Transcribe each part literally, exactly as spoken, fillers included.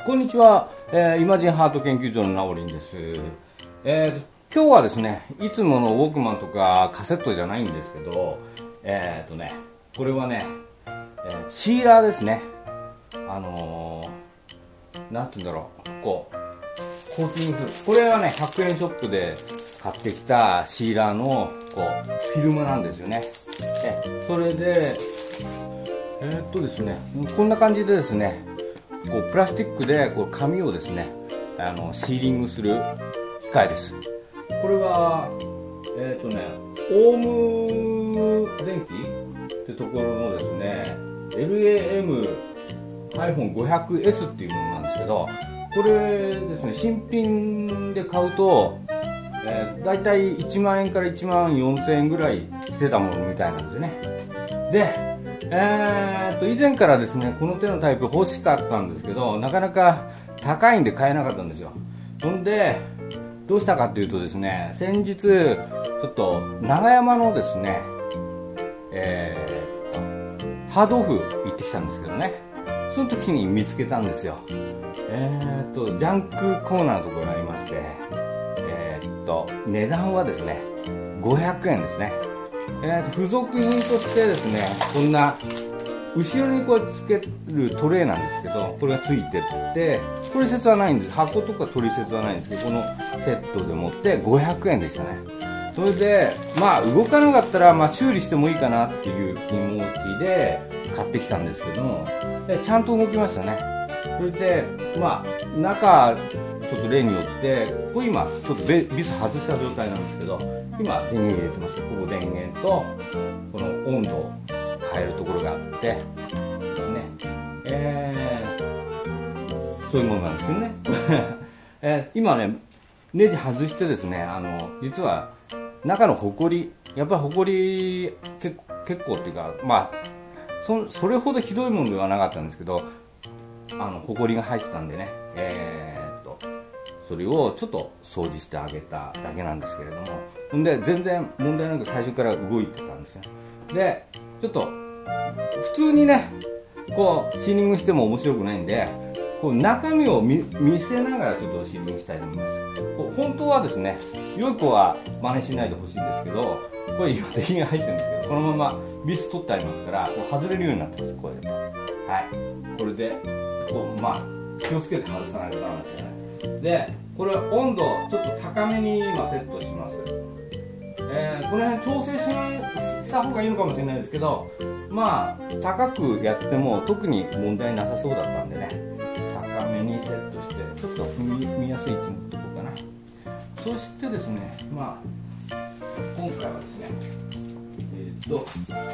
こんにちは、えー、イマジンハート研究所のナオリンです。えー、今日はですね、いつものウォークマンとかカセットじゃないんですけど、えーとね、これはね、えー、シーラーですね。あのー、なんて言うんだろう、こう、コーティングする。これはね、ひゃくえんショップで買ってきたシーラーの、こう、フィルムなんですよね。で、それで、えーっとですね、こんな感じでですね、こうプラスチックでこう紙をですね、あのシーリングする機械です。これは、えーっとね、オーム電機ってところのですね、エルエーエムごひゃくエス っていうものなんですけど、これですね、新品で買うと、えー、だいたいいちまんえんからいちまんよんせんえんぐらいしてたものみたいなんですね。で、えーっと、以前からですね、この手のタイプ欲しかったんですけど、なかなか高いんで買えなかったんですよ。そんで、どうしたかっていうとですね、先日、ちょっと、長山のですね、えー、ハードオフ行ってきたんですけどね、その時に見つけたんですよ。えーっと、ジャンクコーナーのところがありまして、えーっと、値段はですね、ごひゃくえんですね。えー、付属品としてですね、こんな後ろにこうつけるトレーなんですけど、これがついてって取説はないんです。箱とか取説はないんですけど、このセットでもってごひゃくえんでしたね。それでまあ動かなかったらまあ修理してもいいかなっていう気持ちで買ってきたんですけども、ちゃんと動きましたね。それでまあ中ちょっと例によって、これ今ちょっとビス外した状態なんですけど、今電源入れてます。ここ電源とこの温度を変えるところがあってですね、えー、そういうものなんですけどね、えー、今ねネジ外してですね、あの実は中のホコリ、やっぱりホコリ結構結構っていうか、まあ そ, それほどひどいものではなかったんですけど、あのホコリが入ってたんでね、えー、っとそれをちょっと掃除してあげただけなんですけれども、ほんで全然問題なく最初から動いてたんですよ。でちょっと普通にねこうシーリングしても面白くないんで、こう中身を 見, 見せながらちょっとシーリングしたいと思います。こう本当はですね、良い子は真似しないでほしいんですけど、これ今敵が入ってるんですけど、このままビス取ってありますから、こう外れるようになってます。これで、はい、これでこうまあ気をつけて外さないとダメなんですよね。でこれは温度ちょっと高めに今セットします。えー、この辺調整しした方がいいのかもしれないですけど、まあ高くやっても特に問題なさそうだったんでね、高めにセットしてちょっと見, 見やすい位置に持っておこうかな。そしてですね、まあ今回はですね、えー、っと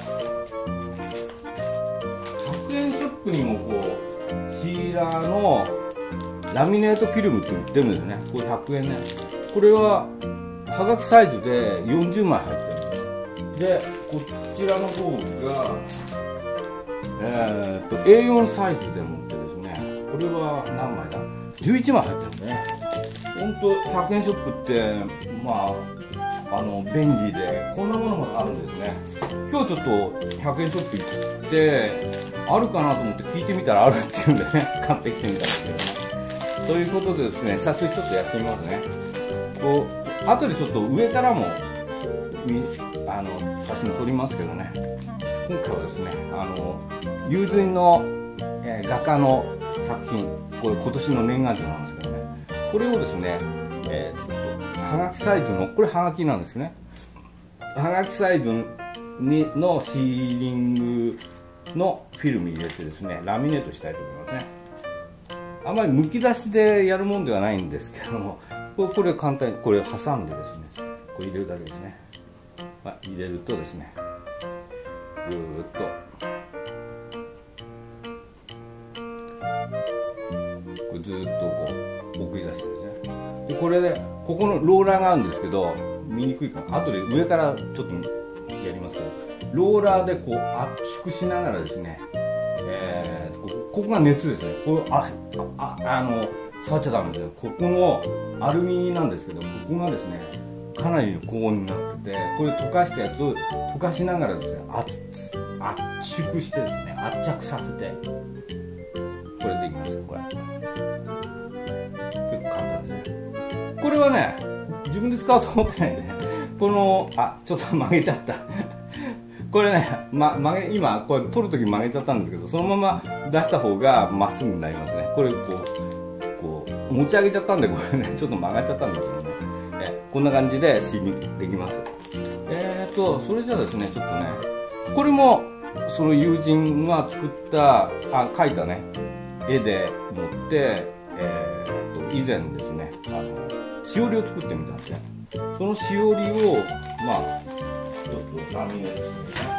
ひゃくえんショップにもこうシーラーのラミネートフィルムって売ってるんですよね。これひゃくえんね。これははがきサイズでよんじゅうまい入ってる。でこちらの方が、えー、っと エーよん サイズで持ってですね、これは何枚だ、じゅういちまい入ってるんですね。本当ひゃくえんショップってまああの便利で、こんなものもあるんですね。今日ちょっとひゃくえんショップ行ってあるかなと思って聞いてみたらあるっていうんでね、買ってきてみたんですけどね。そういうことでですね、早速ちょっとやってみますね。こう後でちょっと上からもあの写真撮りますけどね、今回はですね、あの友人の、えー、画家の作品、これ今年の年賀状なんですけどね、これをですね、えー、はがきサイズの、これはがきなんですね、はがきサイズにのシーリングのフィルム入れてですね、ラミネートしたいと思いますね。あまりむき出しでやるもんではないんですけども、これ、これ簡単にこれを挟んでですね、これ入れるだけですね。まあ、入れるとですね、ぐーっとこれずーっとこう送り出してですね。でこれでここのローラーがあるんですけど、見にくいから後で上からちょっとやりますけど、ローラーでこう圧縮しながらですね、えー、こ, ここが熱ですね。これあああの触っちゃダメですよ。ここのアルミなんですけど、ここがですねかなりの高温になってて、これ溶かしたやつを溶かしながらですね、圧圧縮してですね、圧着させて、これでいきます。これ分で使おうと思ってないんでね。この、あ、ちょっと曲げちゃった。これね、ま、曲げ、今、これ取るとき曲げちゃったんですけど、そのまま出した方がまっすぐになりますね。これ、こう、こう、持ち上げちゃったんで、これね、ちょっと曲がっちゃったんですけどね。え、こんな感じでシールできます。えーと、それじゃあですね、ちょっとね、これも、その友人が作った、あ、描いたね、絵で持って、えーと、以前ですね、あの、しおりを作ってみたんですね。そのしおりを、まあ、ちょっとラミネートしてね。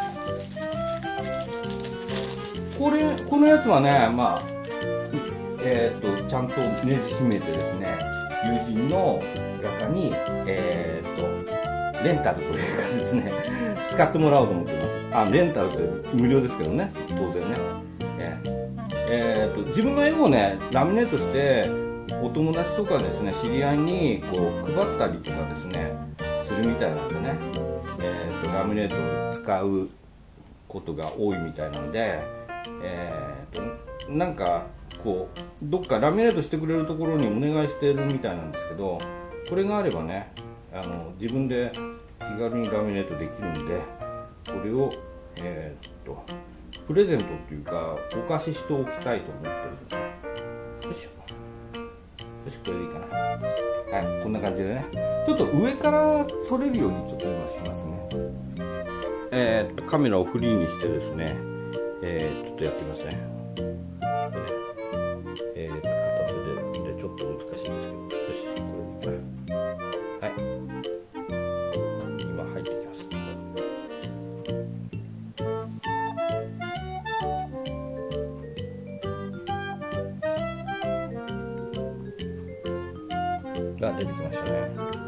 これ、このやつはね、まあ、えっと、ちゃんとねじ締めてですね、友人の画家に、えっと、レンタルというかですね、使ってもらおうと思ってます。あ、レンタルって無料ですけどね、当然ね。えーえーと、自分の絵をね、ラミネートして、お友達とかですね、知り合いにこう配ったりとかですね、するみたいなんでね、えーと、ラミネートを使うことが多いみたいなんで、えーと、なんか、こう、どっかラミネートしてくれるところにお願いしてるみたいなんですけど、これがあればね、あの、自分で気軽にラミネートできるんで、これを、えーっと、プレゼントっていうか、お貸ししておきたいと思ってる。よいしょ。よし、これでいいかな。はい、こんな感じでね。ちょっと上から撮れるようにちょっと今しますね。えーっと、カメラをフリーにしてですね、えー、ちょっとやってみますね。えーっと、片手で、で、ちょっと難しいんですけど。よし、これでいいかな。はい。今入ってきます。が出てきましたね。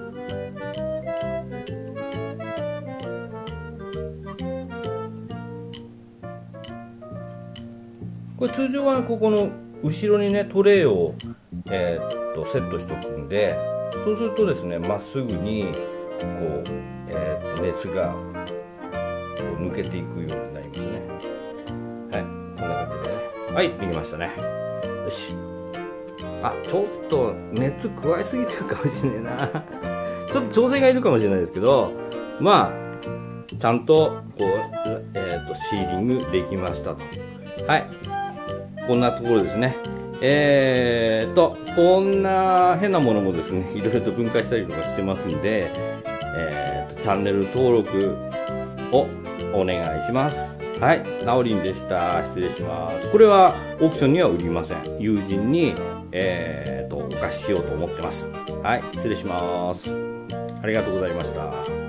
これ通常はここの後ろにねトレイを、えー、っとセットしておくんで、そうするとですねまっすぐにこう、えー、っと熱がこう抜けていくようになりますね。はい、こんな感じでね。はい、できましたね。よし。あ、ちょっと熱加えすぎてるかもしれないな。ちょっと調整がいるかもしれないですけど、まあちゃんとこう、えー、とシーリングできましたと。はい、こんなところですね。えーとこんな変なものもですねいろいろと分解したりとかしてますんで、えーとチャンネル登録をお願いします。はい、なおりんでした。失礼します。これはオークションには売りません。友人に、えーとお貸ししようと思ってます。はい、失礼します。ありがとうございました。